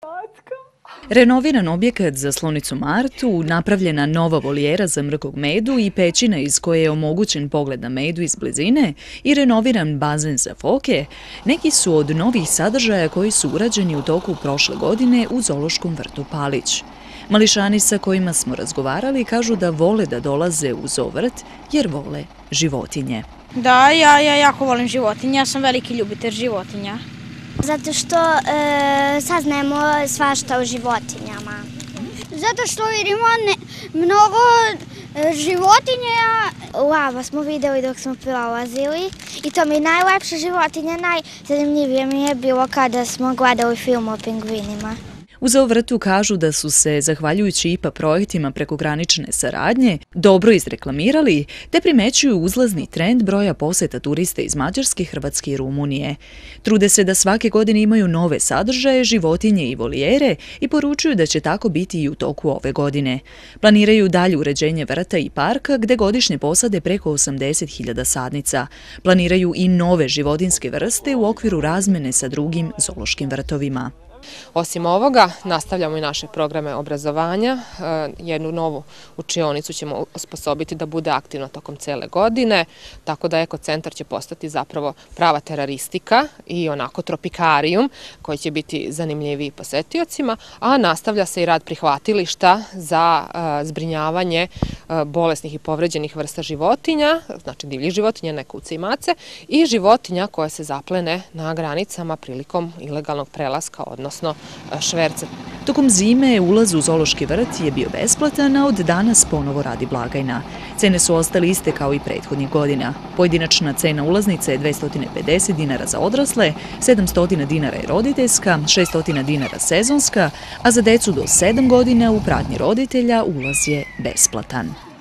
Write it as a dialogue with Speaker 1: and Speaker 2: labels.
Speaker 1: Renoviran objekat za slonicu Martu, napravljena nova volijera za mrkog medu i pećina iz koje je omogućen pogled na medu iz blizine i renoviran bazen za foke, neki su od novih sadržaja koji su urađeni u toku prošle godine u Zoološkom vrtu Palić. Mališani sa kojima smo razgovarali kažu da vole da dolaze u zoovrt jer vole životinje.
Speaker 2: Da, ja jako volim životinje, ja sam veliki ljubitelj životinja.
Speaker 3: Zato što saznajemo svašta o životinjama. Zato što vidimo mnogo životinja. Lava smo videli dok smo prolazili i to mi je najlepše životinje, najzanimljivije mi je bilo kada smo gledali film o pingvinima.
Speaker 1: U zoovrtu kažu da su se, zahvaljujući IPA projektima prekogranične saradnje, dobro izreklamirali te primećuju uzlazni trend broja poseta turista iz Mađarske, Hrvatske i Rumunije. Trude se da svake godine imaju nove sadržaje, životinje i volijere i poručuju da će tako biti i u toku ove godine. Planiraju dalje uređenje vrta i parka gde godišnje posade preko 80.000 sadnica. Planiraju i nove životinjske vrste u okviru razmene sa drugim zoološkim vrtovima.
Speaker 4: Osim ovoga, nastavljamo i naše programe obrazovanja. Jednu novu učionicu ćemo osposobiti da bude aktivna tokom cele godine, tako da ekocentar će postati zapravo prava teraristika i onako tropikarijum koji će biti zanimljiviji posetiocima, a nastavlja se i rad prihvatilišta za zbrinjavanje bolesnih i povređenih vrsta životinja, znači divljih životinja, ne kuce i mace, i životinja koje se zaplene na granicama prilikom ilegalnog prelaska, odnosno šverca.
Speaker 1: Tokom zime ulaz u zoološki vrt je bio besplatan, a od danas ponovo radi blagajna. Cene su ostale iste kao i prethodnih godina. Pojedinačna cena ulaznice je 250 dinara za odrasle, 700 dinara je roditeljska, 600 dinara sezonska, a za decu do 7 godina u pratnji roditelja ulaz je besplatan.